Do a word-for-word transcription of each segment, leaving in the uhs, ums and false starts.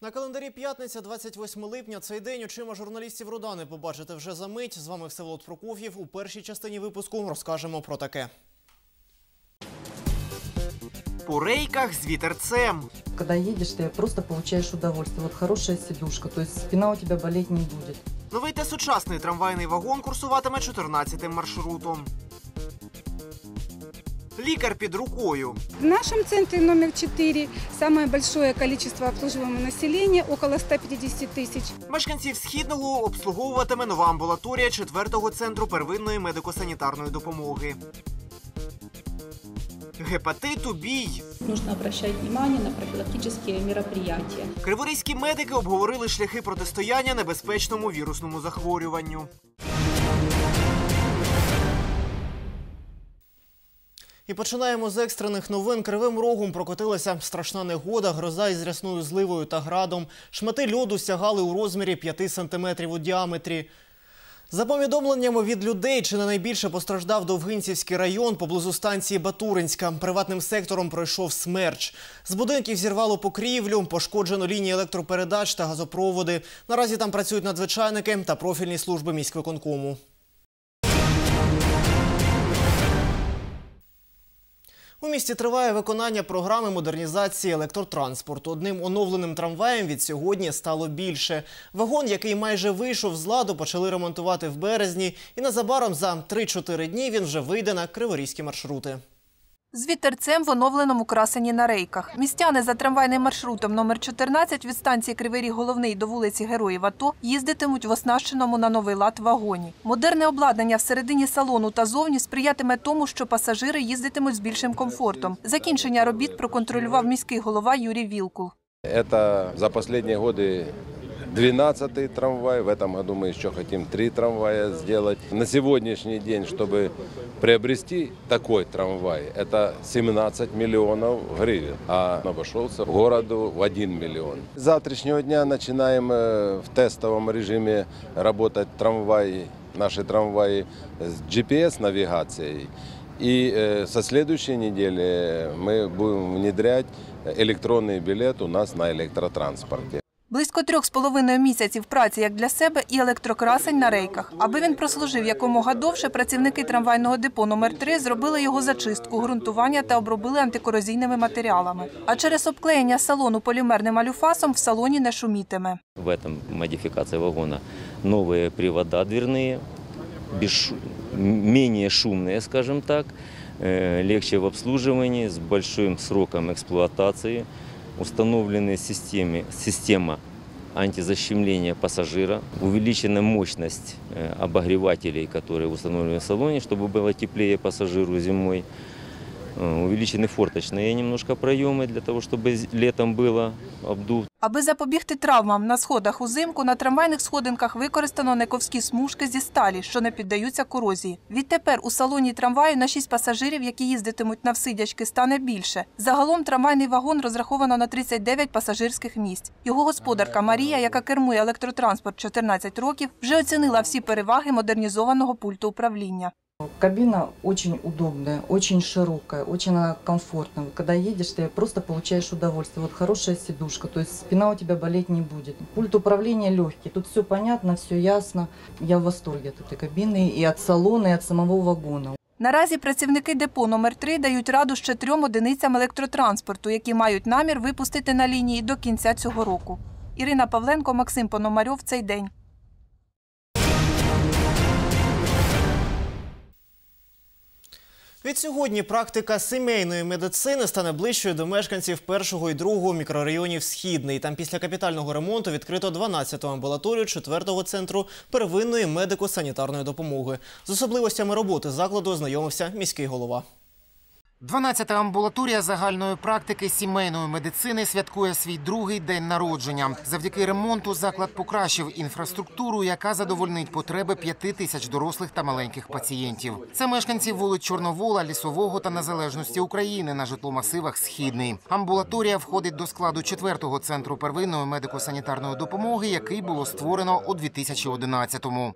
На календарі п'ятниця, двадцять восьме липня. Цей день очима журналістів Рудани побачите вже за мить. З вами Всеволод Прокоф'єв. У першій частині випуску розкажемо про таке. По рейках з вітерцем. Когда едешь, ты просто получаешь удовольствие. Вот хорошая сидушка, то есть спина у тебя болеть не будет. Новий та сучасний трамвайний вагон курсуватиме чотирнадцятим маршрутом. Лікар під рукою. В нашем центре номер четыре самое большое количество обслуживаемого населения, около ста пятидесяти тысяч. Мешканців Східного обслуговуватиме нова амбулаторія четвертого центру первинної медико-санітарної допомоги. Гепатиту бій. Нужно обращать внимание на профилактические мероприятия. Криворізькі медики обговорили шляхи протистояння небезпечному вірусному захворюванню. І починаємо з екстрених новин. Кривим Рогом прокотилася страшна негода, гроза із рясною зливою та градом. Шмати льоду сягали у розмірі п'яти сантиметрів у діаметрі. За повідомленнями від людей, чи не найбільше постраждав Довгинцівський район поблизу станції Батуринська. Приватним сектором пройшов смерч. З будинків зірвало покрівлю, пошкоджено лінії електропередач та газопроводи. Наразі там працюють надзвичайники та профільні служби міськвиконкому. У місті триває виконання програми модернізації електротранспорту. Одним оновленим трамваєм від сьогодні стало більше. Вагон, який майже вийшов з ладу, почали ремонтувати в березні. І незабаром за три-чотири дні він вже вийде на криворізькі маршрути. З вітерцем в оновленому красені на рейках. Містяни за трамвайним маршрутом номер чотирнадцять від станції Кривий Ріг Головний до вулиці Героїв АТО їздитимуть в оснащеному на новий лад вагоні. Модерне обладнання всередині салону та зовні сприятиме тому, що пасажири їздитимуть з більшим комфортом. Закінчення робіт проконтролював міський голова Юрій Вілкул. Це за останні роки двенадцатый трамвай. В этом году мы еще хотим три трамвая сделать. На сегодняшний день, чтобы приобрести такой трамвай, это семнадцать миллионов гривен. А обошелся городу в один миллион. С завтрашнего дня начинаем в тестовом режиме работать трамваи, наши трамваи с джи пи эс-навигацией. И со следующей недели мы будем внедрять электронный билет у нас на электротранспорте. Близько трьох з половиною місяців праці як для себе і електрокрасень на рейках. Аби він прослужив якомога довше, працівники трамвайного депо номер три зробили його зачистку, ґрунтування та обробили антикорозійними матеріалами. А через обклеєння салону полімерним алюфасом в салоні не шумітиме. В этом модификации вагона новые привода дверные, без, менее шумные, скажем так, легче в обслуживании, с большим сроком эксплуатации. Установлены системы, система антизащемления пассажира, увеличена мощность обогревателей, которые установлены в салоне, чтобы было теплее пассажиру зимой. Увеличены форточные немножко проемы для того, чтобы летом было обдув. Аби запобігти травмам на сходах узимку, на трамвайних сходинках використано нековські смужки зі сталі, що не піддаються корозії. Відтепер у салоні трамваю на шість пасажирів, які їздитимуть навсидячки, стане більше. Загалом трамвайний вагон розраховано на тридцять дев'ять пасажирських місць. Його господарка Марія, яка кермує електротранспорт чотирнадцять років, вже оцінила всі переваги модернізованого пульту управління. Кабина очень удобная, очень широкая, очень она комфортная. Когда едешь, ты просто получаешь удовольствие. Вот хорошая сидушка, то есть спина у тебя болеть не будет. Пульт управления легкий, тут все понятно, все ясно. Я в восторге от этой кабины и от салона, и от самого вагона. Наразі працівники депо номер три дають раду ще трьом одиницям електротранспорту, які мають намір випустити на лінії до кінця цього року. Ірина Павленко, Максим Пономарьов. Цей день. Відсьогодні практика сімейної медицини стане ближчою до мешканців першого і другого мікрорайонів Східний. Там після капітального ремонту відкрито дванадцяту амбулаторію четвертого центру первинної медико-санітарної допомоги. З особливостями роботи закладу ознайомився міський голова. дванадцята амбулаторія загальної практики сімейної медицини святкує свій другий день народження. Завдяки ремонту заклад покращив інфраструктуру, яка задовольнить потреби п'яти тисяч дорослих та маленьких пацієнтів. Це мешканці вулиць Чорновола, Лісового та Незалежності України на житломасивах Східний. Амбулаторія входить до складу четвертого центру первинної медико-санітарної допомоги, який було створено у дві тисячі одинадцятому.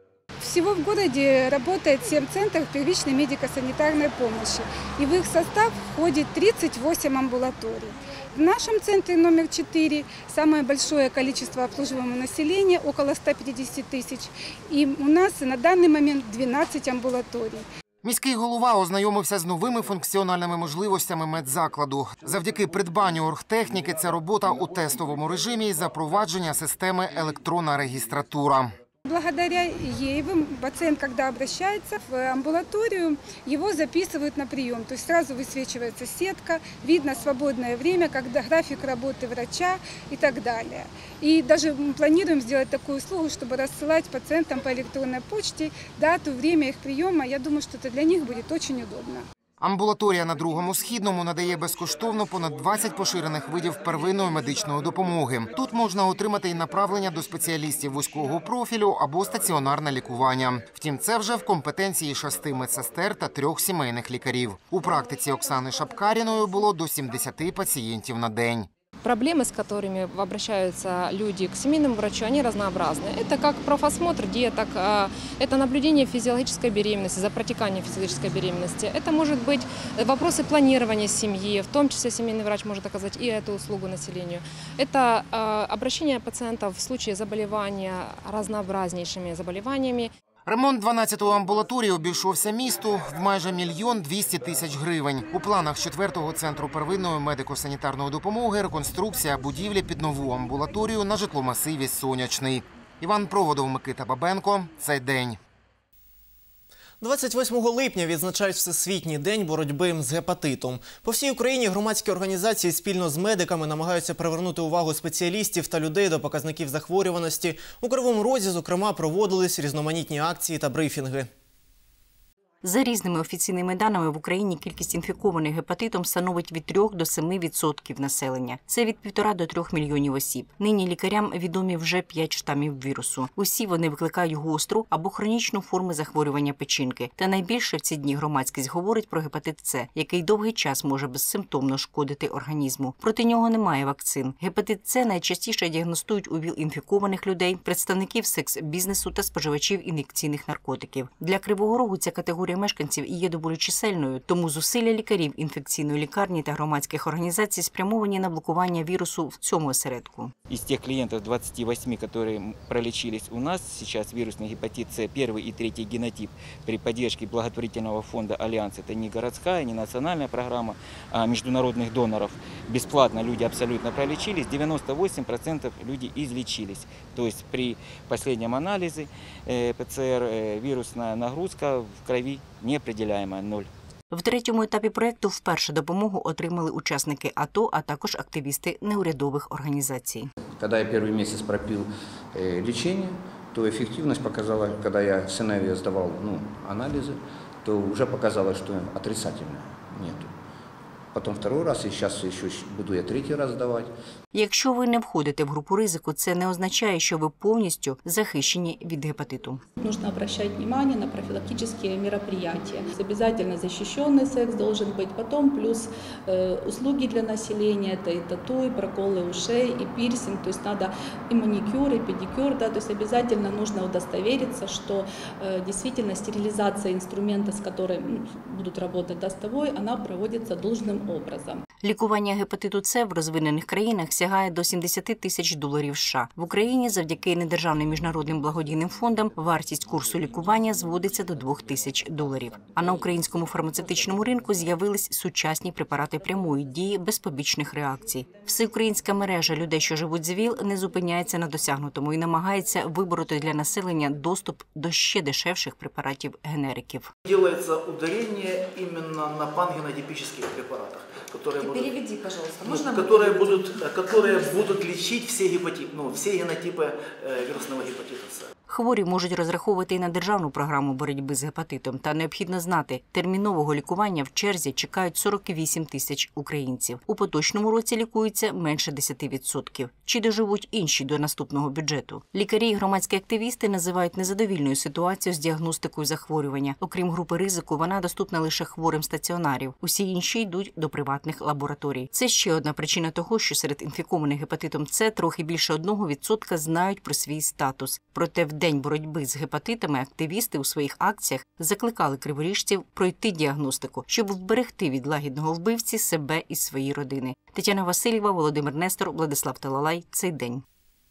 Всего в городе работает семь центров первичной медико-санитарной помощи, и в их состав входит тридцать восемь амбулаторий. В нашем центре номер четыре самое большое количество обслуживаемого населения, около ста пятидесяти тысяч, и у нас на данный момент двенадцать амбулаторий. Міський голова ознайомився з новими функціональними можливостями медзакладу. Завдяки придбанню оргтехніки це робота у тестовому режимі і запровадження системи електронна регістратура. Благодаря ей пациент, когда обращается в амбулаторию, его записывают на прием. То есть сразу высвечивается сетка, видно свободное время, когда график работы врача и так далее. И даже мы планируем сделать такую услугу, чтобы рассылать пациентам по электронной почте дату, время их приема. Я думаю, что это для них будет очень удобно. Амбулаторія на Другому Східному надає безкоштовно понад двадцять поширених видів первинної медичної допомоги. Тут можна отримати і направлення до спеціалістів вузького профілю або стаціонарне лікування. Втім, це вже в компетенції шести медсестер та трьох сімейних лікарів. У практиці Оксани Шапкаріної було до сімдесяти пацієнтів на день. Проблемы, с которыми обращаются люди к семейному врачу, они разнообразны. Это как профосмотр деток, это наблюдение физиологической беременности, за протеканием физиологической беременности. Это может быть вопросы планирования семьи, в том числе семейный врач может оказать и эту услугу населению. Это обращение пациентов в случае заболевания разнообразнейшими заболеваниями. Ремонт дванадцятої амбулаторії обійшовся місту в майже мільйон двісті тисяч гривень. У планах четвертого центру первинної медико-санітарної допомоги реконструкція будівлі під нову амбулаторію на житломасиві Сонячний. Іван Проводов, Микита Бабенко. Цей день. двадцять восьмого липня відзначають Всесвітній день боротьби з гепатитом. По всій Україні громадські організації спільно з медиками намагаються привернути увагу спеціалістів та людей до показників захворюваності. У Кривому Розі, зокрема, проводились різноманітні акції та брифінги. За різними офіційними даними, в Україні кількість інфікованих гепатитом становить від трьох до семи відсотків населення. Це від півтора до трьох мільйонів осіб. Нині лікарям відомі вже п'ять штамів вірусу. Усі вони викликають гостру або хронічну форму захворювання печінки. Та найбільше в ці дні громадськість говорить про гепатит С, який довгий час може безсимптомно шкодити організму. Проти нього немає вакцин. Гепатит С найчастіше діагностують у ВІЛ-інфікованих людей, представників секс-бізнесу та споживачів ін'єкційних наркотиків. Для Кривого Рогу ця категорія мешканців і є доволі чисельною, тому зусилля лікарів інфекційної лікарні та громадських організацій спрямовані на блокування вірусу в цьому осередку. Из тех клиентов двадцати восьми, которые пролечились у нас, сейчас вирусный гепатит С, первый и третий генотип при поддержке благотворительного фонда «Альянс». Это не городская, не национальная программа, а международных доноров. Бесплатно люди абсолютно пролечились, девяносто восемь процентов люди излечились. То есть при последнем анализе ПЦР вирусная нагрузка в крови неопределяемая, ноль. В третьому етапі проєкту вперше допомогу отримали учасники АТО, а також активісти неурядових організацій. Коли я перший місяць пропив лікування, то ефективність показала, коли я синові здавав ну, аналізи, то вже показало, що отрицательно нету. Потім другий раз, і зараз ще буду я третій раз здавати. Якщо ви не входите в групу ризику, це не означає, що ви повністю захищені від гепатиту. Нужно обращать внимание на профилактические мероприятия. Обязательно защищенный секс должен быть, потом плюс э, услуги для населения, это и тату, и проколы ушей, и пирсинг, то есть надо и маникюр, и педикюр, да, то есть обязательно нужно удостовериться, что э, действительно стерилизация инструмента, с которым ну, будут работать да, с тобой, она проводится должным образом. Лікування гепатиту С в розвинених країнах сягає до сімдесят тисяч доларів США. В Україні завдяки недержавним міжнародним благодійним фондам вартість курсу лікування зводиться до двох тисяч доларів. А на українському фармацевтичному ринку з'явились сучасні препарати прямої дії без побічних реакцій. Всеукраїнська мережа людей, що живуть з ВІЛ, не зупиняється на досягнутому і намагається вибороти для населення доступ до ще дешевших препаратів-генериків. Делается ударение именно на пангенотипических препаратах, которые будут, переведи, пожалуйста. Можно ну, которые будут, которые будут лечить все гепатиты, ну, все генотипы э, вирусного гепатита С. Хворі можуть розраховувати і на державну програму боротьби з гепатитом. Та необхідно знати, термінового лікування в черзі чекають сорок вісім тисяч українців. У поточному році лікується менше десять відсотків. Чи доживуть інші до наступного бюджету? Лікарі і громадські активісти називають незадовільною ситуацію з діагностикою захворювання. Окрім групи ризику, вона доступна лише хворим стаціонарів. Усі інші йдуть до приватних приватних лабораторій. Це ще одна причина того, що серед інфікованих гепатитом С трохи більше одного відсотка знають про свій статус. Проте в день боротьби з гепатитами активісти у своїх акціях закликали криворіжців пройти діагностику, щоб вберегти від лагідного вбивці себе і свої родини. Тетяна Васильєва, Володимир Нестор, Владислав Талалай. Цей день.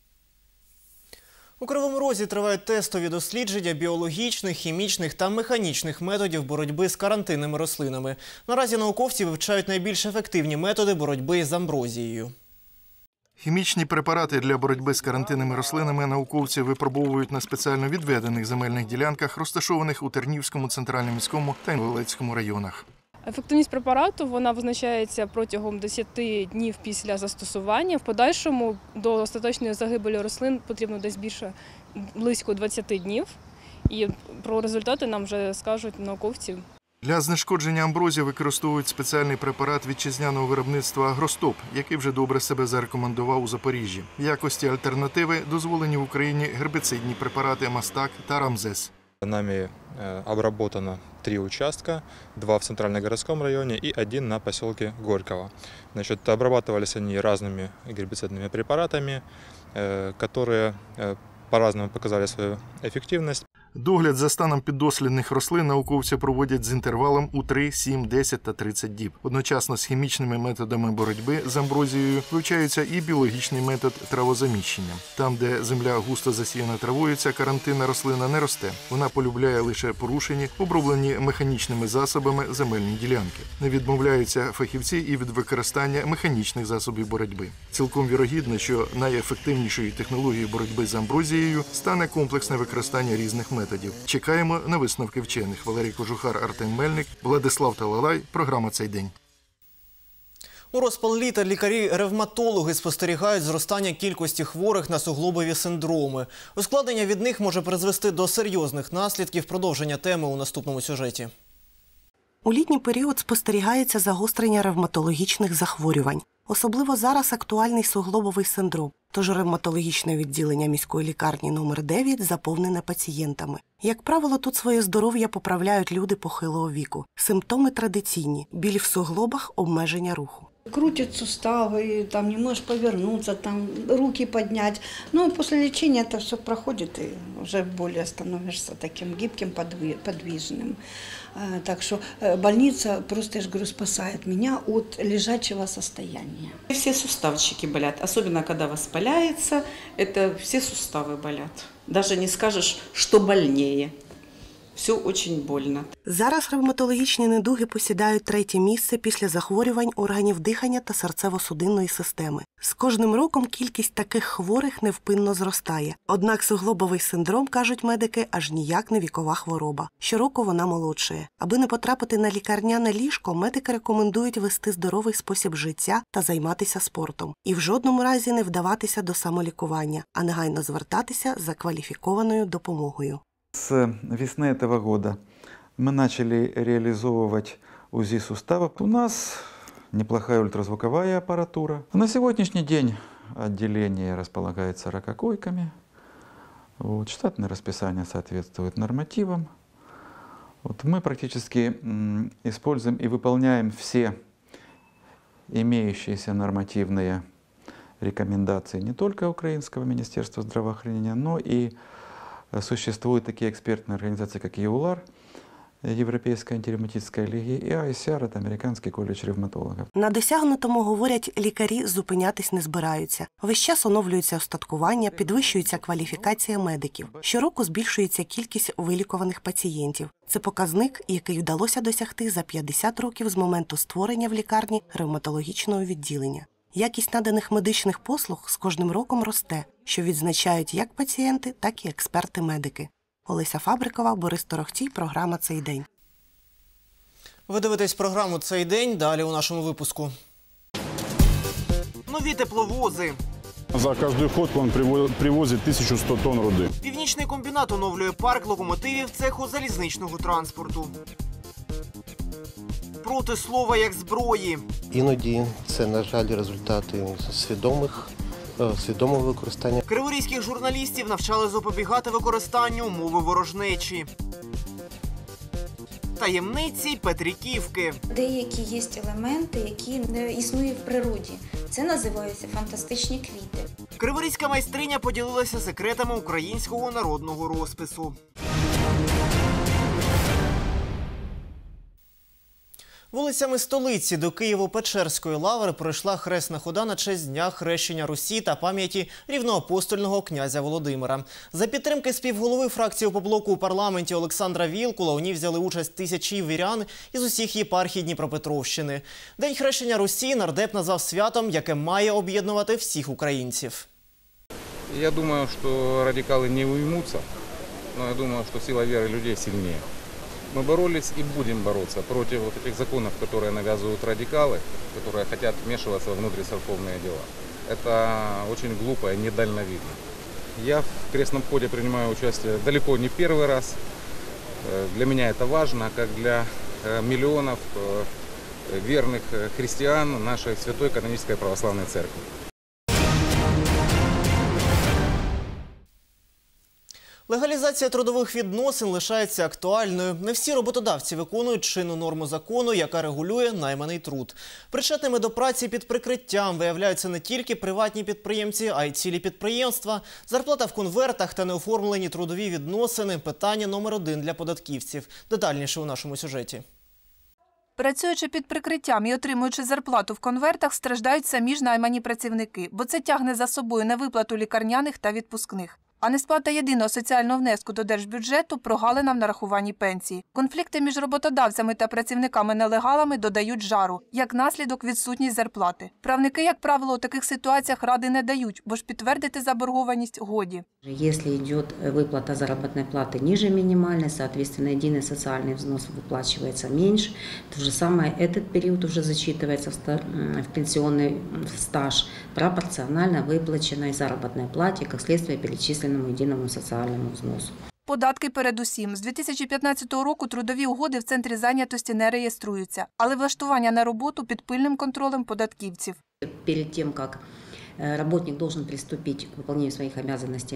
У Кривому Розі тривають тестові дослідження біологічних, хімічних та механічних методів боротьби з карантинними рослинами. Наразі науковці вивчають найбільш ефективні методи боротьби з амброзією. Хімічні препарати для боротьби з карантинними рослинами науковці випробовують на спеціально відведених земельних ділянках, розташованих у Тернівському, Центрально-міському та Інвалидському районах. Ефективність препарату вона визначається протягом десяти днів після застосування. В подальшому до остаточної загибелі рослин потрібно десь більше, близько двадцяти днів. І про результати нам вже скажуть науковці. Для знешкодження амброзії використовують спеціальний препарат вітчизняного виробництва «Агростоп», який вже добре себе зарекомендував у Запоріжжі. В якості альтернативи дозволені в Україні гербіцидні препарати «Мастак» та «Рамзес». Нами обработано три участка, два в Центральногородском районе и один на поселке Горького. Значит, обрабатывались они разными гербицидными препаратами, которые по-разному показали свою эффективность. Догляд за станом піддослідних рослин науковці проводять з інтервалом у три, сім, десять та тридцять діб. Одночасно з хімічними методами боротьби з амброзією вивчається і біологічний метод травозаміщення. Там, де земля густо засіяна травою, ця карантинна рослина не росте. Вона полюбляє лише порушені, оброблені механічними засобами земельні ділянки. Не відмовляються фахівці і від використання механічних засобів боротьби. Цілком вірогідно, що найефективнішою технологією боротьби з амброзією стане комплексне використання різних методів. методів. Чекаємо на висновки вчених. Валерій Кожухар, Артем Мельник, Владислав Талалай. Програма «Цей день». У розпал літа лікарі-ревматологи спостерігають зростання кількості хворих на суглобові синдроми. Ускладнення від них може призвести до серйозних наслідків. Продовження теми у наступному сюжеті. У літній період спостерігається загострення ревматологічних захворювань. Особливо зараз актуальний суглобовий синдром. Тож ревматологічне відділення міської лікарні номер дев'ять заповнене пацієнтами. Як правило, тут своє здоров'я поправляють люди похилого віку. Симптоми традиційні – біль в суглобах, обмеження руху. Крутят суставы, там не можешь повернуться, там руки поднять. Но после лечения это все проходит, и уже более становишься таким гибким, подвижным. Так что больница просто, я же говорю, спасает меня от лежачего состояния. Все суставчики болят, особенно когда воспаляется, это все суставы болят. Даже не скажешь, что больнее. Все очень больно. Зараз ревматологічні недуги посідають третє місце після захворювань органів дихання та серцево-судинної системи. З кожним роком кількість таких хворих невпинно зростає. Однак суглобовий синдром, кажуть медики, аж ніяк не вікова хвороба. Щороку вона молодшає. Аби не потрапити на лікарняне ліжко, медики рекомендують вести здоровий спосіб життя та займатися спортом. І в жодному разі не вдаватися до самолікування, а негайно звертатися за кваліфікованою допомогою. С весны этого года мы начали реализовывать УЗИ суставов. У нас неплохая ультразвуковая аппаратура. На сегодняшний день отделение располагается сорок Вот, штатное расписание соответствует нормативам. Вот, мы практически м, используем и выполняем все имеющиеся нормативные рекомендации не только Украинского министерства здравоохранения, но и существуют такие экспертные организации, как ЕУЛАР, Європейська антиревматична ліга, і ай ес ар – це Американський коледж ревматологів. На досягнутому, говорять, лікарі зупинятись не збираються. Весь час оновлюється остаткування, підвищується кваліфікація медиків. Щороку збільшується кількість вилікуваних пацієнтів. Це показник, який вдалося досягти за п'ятдесят років з моменту створення в лікарні ревматологічного відділення. Якість наданих медичних послуг з кожним роком росте, що відзначають як пацієнти, так і експерти-медики. Олеся Фабрикова, Борис Торохтій, програма «Цей день». Ви дивитесь програму «Цей день», далі у нашому випуску. Нові тепловози. За каждую ходку он привозит тисячу сто тонн руди. Північний комбінат оновлює парк локомотивів цеху залізничного транспорту. Проти слова як зброї. Іноді це, на жаль, результати свідомих, свідомого використання. Криворізьких журналістів навчали запобігати використанню мови ворожнечі. таємниці Петриківки. Деякі є елементи, які не існують в природі. Це називаються фантастичні квіти. Криворізька майстриня поділилася секретами українського народного розпису. Вулицями столиці до Києво-Печерської лаври пройшла хресна хода на честь Дня хрещення Русі та пам'яті рівноапостольного князя Володимира. За підтримки співголови фракції «Опоблоку» у парламенті Олександра Вілкула у ній взяли участь тисячі вірян із усіх єпархій Дніпропетровщини. День хрещення Русі нардеп назвав святом, яке має об'єднувати всіх українців. Я думаю, що радикали не уймуться, але я думаю, що сила віри людей сильніше. Мы боролись и будем бороться против вот этих законов, которые навязывают радикалы, которые хотят вмешиваться в внутрицерковные дела. Это очень глупо и недальновидно. Я в крестном ходе принимаю участие далеко не первый раз. Для меня это важно, как для миллионов верных христиан нашей Святой Канонической Православной Церкви. Легалізація трудових відносин лишається актуальною. Не всі роботодавці виконують чинну норму закону, яка регулює найманий труд. Причетними до праці під прикриттям виявляються не тільки приватні підприємці, а й цілі підприємства. Зарплата в конвертах та неоформлені трудові відносини – питання номер один для податківців. Детальніше у нашому сюжеті. Працюючи під прикриттям і отримуючи зарплату в конвертах, страждають самі ж наймані працівники, бо це тягне за собою невиплату лікарняних та відпускних. А несплата єдиного соціального внеску до держбюджету – прогалина в нарахуванні пенсії. Конфлікти між роботодавцями та працівниками-нелегалами додають жару, як наслідок відсутність зарплати. Правники, як правило, у таких ситуаціях ради не дають, бо ж підтвердити заборгованість годі. Если идет выплата заработной платы ниже минимальной, соответственно, единый социальный взнос выплачивается меньше. То же самое этот период уже зачитывается в пенсионный стаж пропорционально выплаченной заработной плате, как следствие перечисленному единому социальному взносу. Податки передусім. З дві тисячі п'ятнадцятого року трудові угоди в Центрі зайнятості не реєструються, але влаштування на роботу під пильним контролем податківців. Перед тем, как работник должен приступить к выполнению своих обязанностей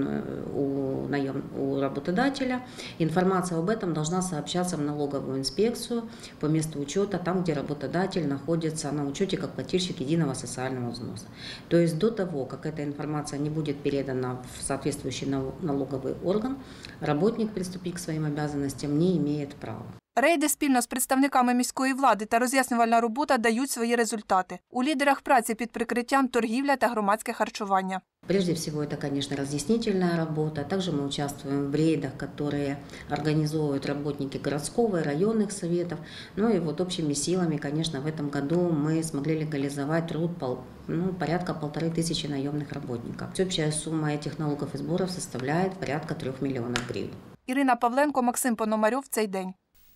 у, наем, у работодателя, информация об этом должна сообщаться в налоговую инспекцию по месту учета, там, где работодатель находится на учете как плательщик единого социального взноса. То есть до того, как эта информация не будет передана в соответствующий налоговый орган, работник приступить к своим обязанностям не имеет права. Рейди спільно з представниками міської влади та роз'яснювальна робота дають свої результати. У лідерах праці під прикриттям торгівля та громадське харчування. Прежде всего, это, конечно, разъяснительная работа. Также мы участвуем в рейдах, которые организовывают работники городского и районных советов. Ну и вот общими силами, конечно, в этом году мы смогли легализовать труд ну, порядка полторы тысячи наемных работников. Общая сумма этих налогов и сборов составляет порядка трех миллионов гривен. Ірина Павленко, Максим Пономарьов. Цей день.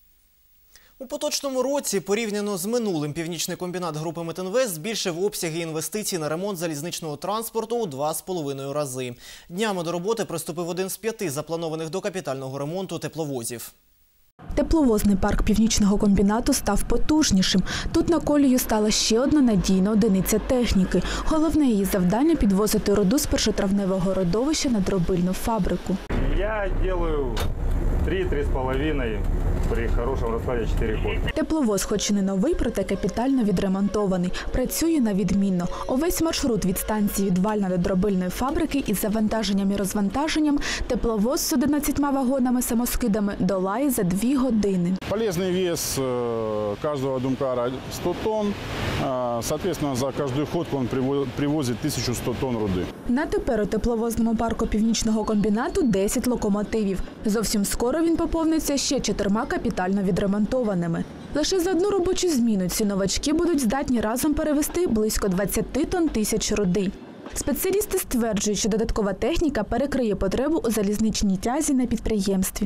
У поточному році, порівняно з минулим, Північний комбінат групи «Метинвест» збільшив обсяги інвестицій на ремонт залізничного транспорту у два з половиною рази. Днями до роботи приступив один з п'яти запланованих до капітального ремонту тепловозів. Тепловозний парк Північного комбінату став потужнішим. Тут на колію стала ще одна надійна одиниця техніки. Головне її завдання – підвозити руду з першотравневого родовища на дробильну фабрику. Я роблю три-три з половиною. При хорошому розкладі чотири ходи. Тепловоз хоч і не новий, проте капітально відремонтований. Працює на відмінно. Увесь маршрут від станції Відвальна до дробильної фабрики із завантаженням і розвантаженням тепловоз з одинадцятьма вагонами-самоскидами долає за дві години. Полезний вес кожного думкара сто тонн. Соответственно, за кожну ходку він привозить тисячу сто тонн руди. На тепер у тепловозному парку Північного комбінату десять локомотивів. Зовсім скоро він поповниться ще чотирма капітально відремонтованими. Лише за одну робочу зміну ці новачки будуть здатні разом перевезти близько двадцять тонн тисяч руди. Спеціалісти стверджують, що додаткова техніка перекриє потребу у залізничній тязі на підприємстві.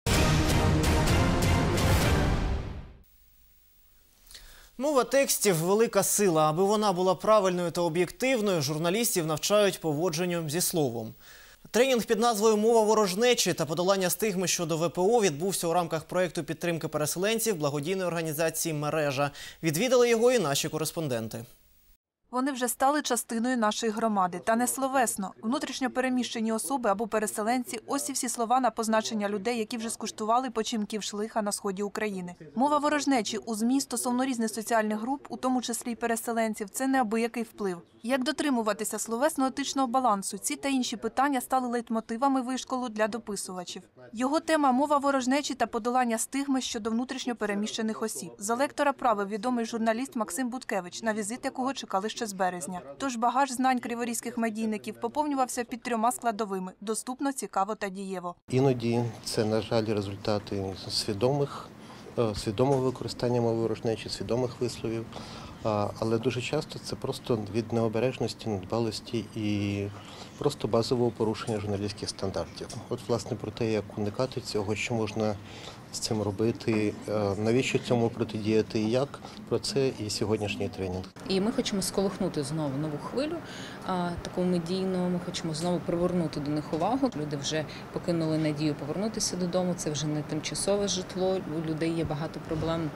Мова текстів – велика сила. Аби вона була правильною та об'єктивною, журналістів навчають поводженню зі словом. Тренінг під назвою «Мова ворожнечі» та подолання стигми щодо ВПО відбувся у рамках проєкту підтримки переселенців благодійної організації «Мережа». Відвідали його і наші кореспонденти. Вони вже стали частиною нашої громади. Та не словесно. Внутрішньо переміщені особи або переселенці – ось і всі слова на позначення людей, які вже скуштували почимків шлиха на сході України. Мова ворожнечі у ЗМІ стосовно різних соціальних груп, у тому числі й переселенців, це неабиякий вплив. Як дотримуватися словесно-етичного балансу? Ці та інші питання стали лейтмотивами вишколу для дописувачів. Його тема – мова ворожнечі та подолання стигми щодо внутрішньо переміщених осіб. За лектора правив відомий журналіст Максим Буткевич, на візит якого чекали ще з березня. Тож багаж знань криворізьких медійників поповнювався під трьома складовими – доступно, цікаво та дієво. Іноді це, на жаль, результати свідомих, свідомого використання мови ворожнечі, свідомих висловів. Але дуже часто це просто від необережності, недбалості і просто базового порушення журналістських стандартів. От, власне, про те, як уникати цього, що можна з цим робити, навіщо цьому протидіяти і як, про це і сьогоднішній тренінг. І ми хочемо сколихнути знову нову хвилю, таку медійну, ми хочемо знову привернути до них увагу. Люди вже покинули надію повернутися додому, це вже не тимчасове житло, у людей є багато проблем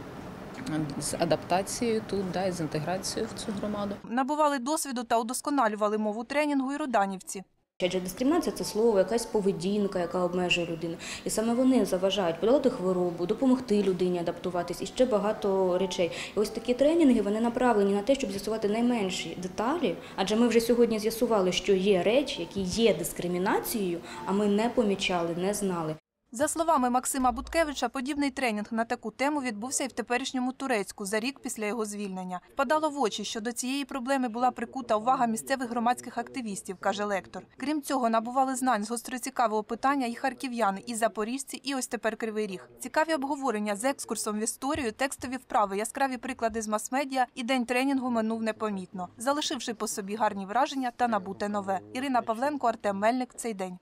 з адаптацією тут, да, і з інтеграцією в цю громаду. Набували досвіду та удосконалювали мову тренінгу і руданівці. Адже дискримінація – це слово, якась поведінка, яка обмежує людину. І саме вони заважають подолати хворобу, допомогти людині адаптуватись і ще багато речей. І ось такі тренінги, вони направлені на те, щоб з'ясувати найменші деталі. Адже ми вже сьогодні з'ясували, що є речі, які є дискримінацією, а ми не помічали, не знали. За словами Максима Буткевича, подібний тренінг на таку тему відбувся і в теперішньому Турецьку за рік після його звільнення. Впадало в очі, що до цієї проблеми була прикута увага місцевих громадських активістів, каже лектор. Крім цього, набували знань з гостроцікавого питання і харків'яни, і запоріжці, і ось тепер Кривий Ріг. Цікаві обговорення з екскурсом в історію, текстові вправи, яскраві приклади з мас-медіа, і день тренінгу минув непомітно, залишивши по собі гарні враження та набуте нове. Ірина Павленко, Артем Мельник. Цей день.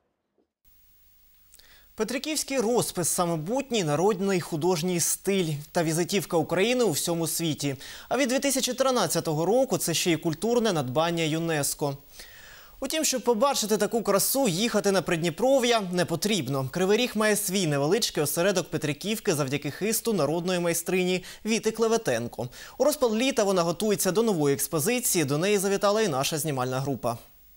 Петриківський розпис – самобутній народний художній стиль та візитівка України у всьому світі. А від дві тисячі тринадцятого року це ще й культурне надбання ЮНЕСКО. Утім, щоб побачити таку красу, їхати на Придніпров'я не потрібно. Кривий Ріг має свій невеличкий осередок Петриківки завдяки хисту народної майстрині Віти Клеветенко. У розпал літа вона готується до нової експозиції, до неї завітала і наша знімальна група.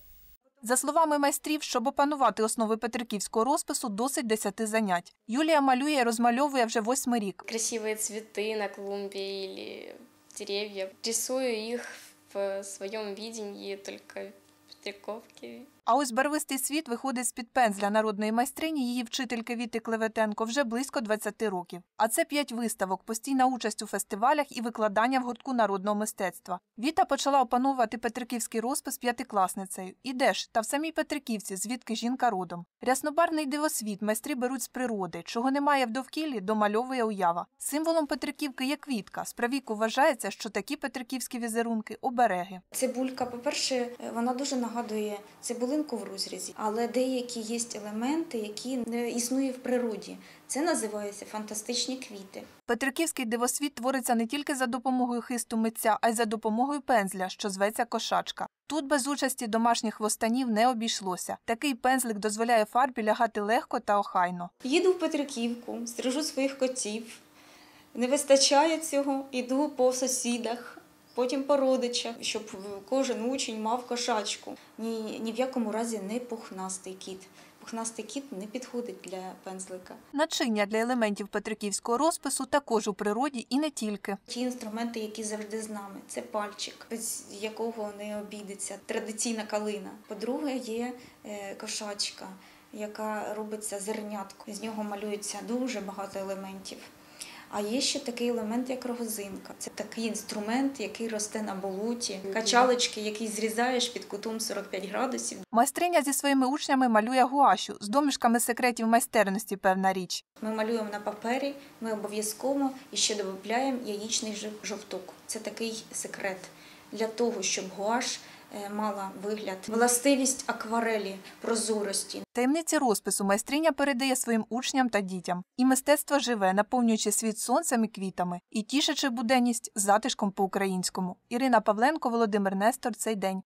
За словами майстрів, щоб опанувати основи петриківського розпису, досить десяти занять. Юлія малює і розмальовує вже восьмий рік. Красиві цвіти на клумбі або дерев'я. Рисую їх в своєму баченні тільки Петриківки. А ось барвистий світ виходить з-під пензля народної майстрині, її вчительки Віти Клеветенко, вже близько двадцяти років. А це п'ять виставок, постійна участь у фестивалях і викладання в гуртку народного мистецтва. Віта почала опановувати петриківський розпис п'ятикласницею. І де ж? Та в самій Петриківці, звідки жінка родом. Ряснобарвний дивосвіт майстри беруть з природи. Чого немає в довкіллі, домальовує уява. Символом Петриківки є квітка. Справіку вважається, що такі петриківські візерунки – обереги. Цибулька, по-перше, вона дуже нагадує цибулинку в розрізі, але деякі є елементи, які не існують в природі. Це називається фантастичні квіти. Петриківський дивосвіт твориться не тільки за допомогою хисту митця, а й за допомогою пензля, що зветься кошачка. Тут без участі домашніх хвостанів не обійшлося. Такий пензлик дозволяє фарбі лягати легко та охайно. Їду в Петриківку, стрижу своїх котів. Не вистачає цього, іду по сусідах. Потім по родичах, щоб кожен учень мав кошачку. Ні, ні в якому разі не пухнастий кіт. Пухнастий кіт не підходить для пензлика. Начиння для елементів петриківського розпису також у природі і не тільки. Ті інструменти, які завжди з нами. Це пальчик, без якого не обійдеться традиційна калина. По-друге, є кошачка, яка робиться зернятко. З нього малюється дуже багато елементів. А є ще такий елемент, як рогозинка. Це такий інструмент, який росте на болоті. Качалочки, які зрізаєш під кутом сорок п'ять градусів. Майстриня зі своїми учнями малює гуашу. З домішками секретів майстерності, певна річ. Ми малюємо на папері, ми обов'язково і ще додаємо яєчний жовток. Це такий секрет. Для того, щоб гуаш мала вигляд, властивість акварелі, прозорості. Таємниці розпису майстриня передає своїм учням та дітям. І мистецтво живе, наповнюючи світ сонцем і квітами, і тішачи буденність затишком по-українському. Ірина Павленко, Володимир Нестор. Цей день.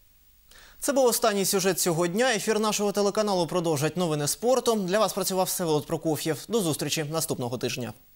Це був останній сюжет цього дня. Ефір нашого телеканалу продовжать новини спорту. Для вас працював Всеволод Прокоф'єв. До зустрічі наступного тижня.